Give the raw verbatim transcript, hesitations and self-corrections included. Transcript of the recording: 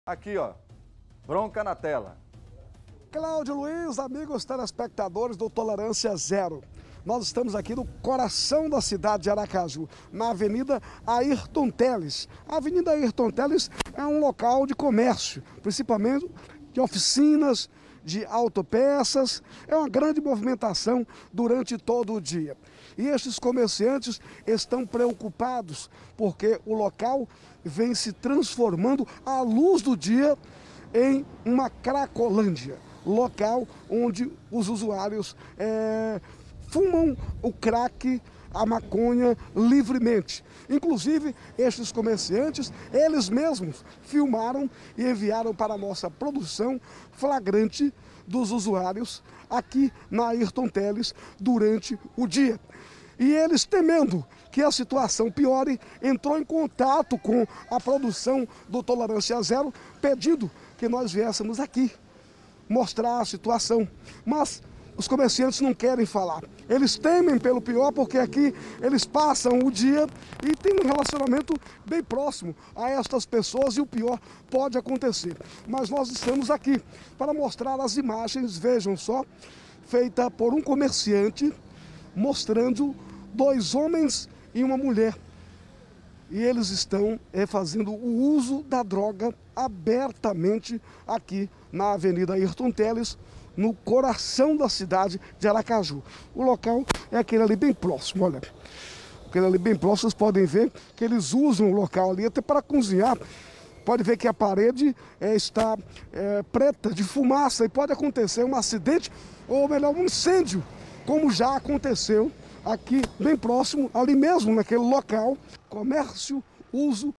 Aqui, ó, bronca na tela. Cláudio Luiz, amigos telespectadores do Tolerância Zero. Nós estamos aqui no coração da cidade de Aracaju, na Avenida Ayrton Teles. A Avenida Ayrton Teles é um local de comércio, principalmente de oficinas, de autopeças. É uma grande movimentação durante todo o dia. E estes comerciantes estão preocupados porque o local vem se transformando à luz do dia em uma cracolândia, local onde os usuários é, fumam o crack, a maconha livremente. Inclusive, estes comerciantes, eles mesmos filmaram e enviaram para a nossa produção flagrante dos usuários aqui na Ayrton Teles durante o dia. E eles, temendo que a situação piore, entrou em contato com a produção do Tolerância Zero, pedindo que nós viéssemos aqui mostrar a situação. Mas os comerciantes não querem falar. Eles temem pelo pior porque aqui eles passam o dia e tem um relacionamento bem próximo a estas pessoas e o pior pode acontecer. Mas nós estamos aqui para mostrar as imagens, vejam só, feita por um comerciante mostrando dois homens e uma mulher. E eles estão é, fazendo o uso da droga abertamente aqui na Avenida Ayrton Teles, no coração da cidade de Aracaju. O local é aquele ali bem próximo, olha. Aquele ali bem próximo, vocês podem ver que eles usam o local ali até para cozinhar. Pode ver que a parede é, está é, preta de fumaça e pode acontecer um acidente ou melhor, um incêndio, como já aconteceu aqui bem próximo, ali mesmo naquele local. Comércio, uso